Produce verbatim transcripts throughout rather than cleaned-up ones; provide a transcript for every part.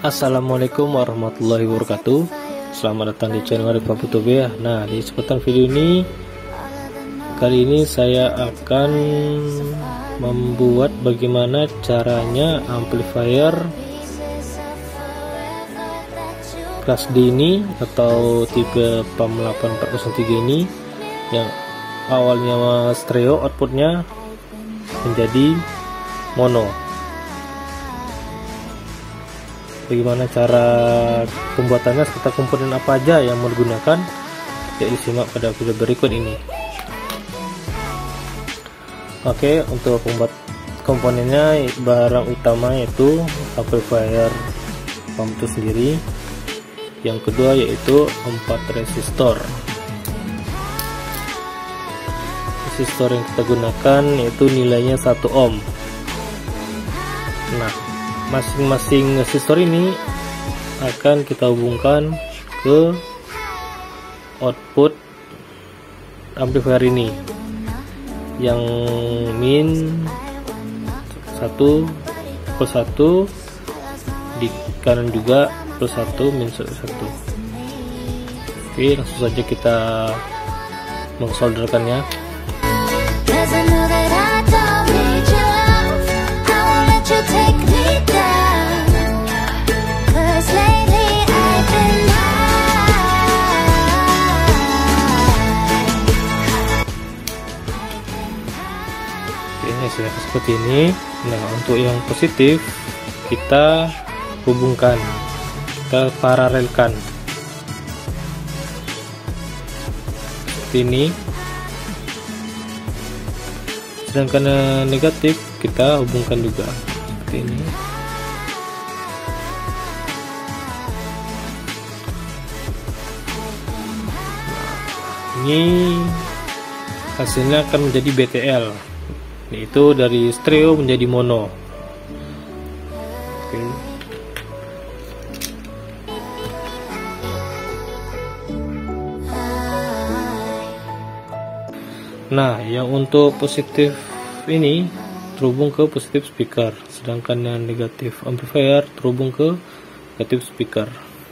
Assalamualaikum warahmatullahi wabarakatuh. Selamat datang di channel Rifa Putubea. Nah, di kesempatan video ini kali ini saya akan membuat bagaimana caranya amplifier kelas D ini atau tipe PAM delapan empat nol tiga ini yang awalnya stereo outputnya menjadi mono. Bagaimana cara pembuatannya serta komponen apa aja yang mau digunakan, ya disimak pada video berikut ini. Oke, untuk pembuat komponennya, barang utama yaitu amplifier PAM itu sendiri. Yang kedua yaitu empat resistor. Resistor yang kita gunakan yaitu nilainya satu ohm. Nah, masing-masing resistor ini akan kita hubungkan ke output amplifier ini yang min satu plus satu, di kanan juga plus satu min satu. Oke, langsung saja kita mengsolderkannya. Hasilnya seperti ini. Nah, untuk yang positif kita hubungkan, kita paralelkan seperti ini. Sedangkan negatif kita hubungkan juga seperti ini. Nah, ini hasilnya akan menjadi B T L, yaitu dari stereo menjadi mono. Oke. Nah, yang untuk positif ini terhubung ke positif speaker, sedangkan yang negatif amplifier terhubung ke negatif speaker.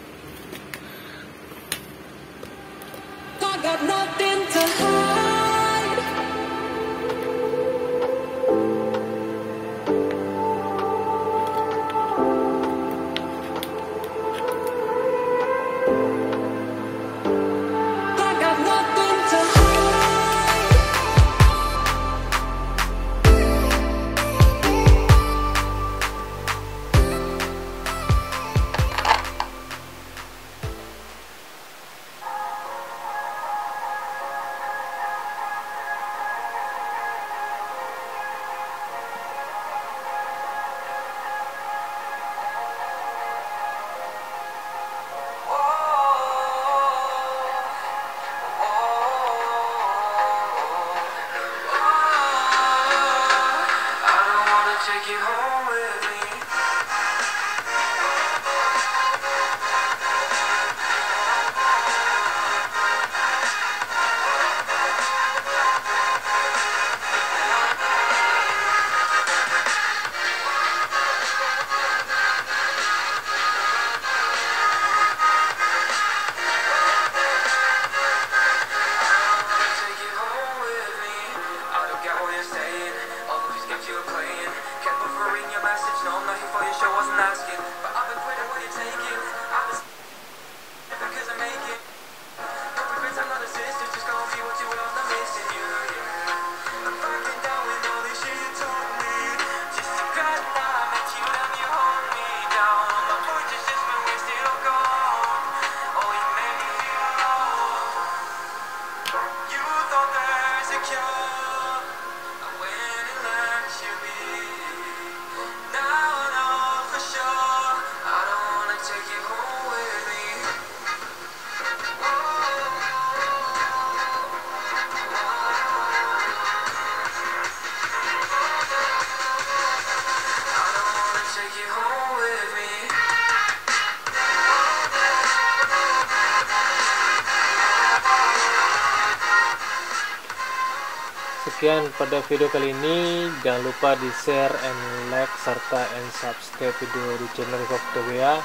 Sekian pada video kali ini. Jangan lupa di share and like serta and subscribe video di channel Rifa Putubea.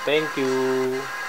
Thank you.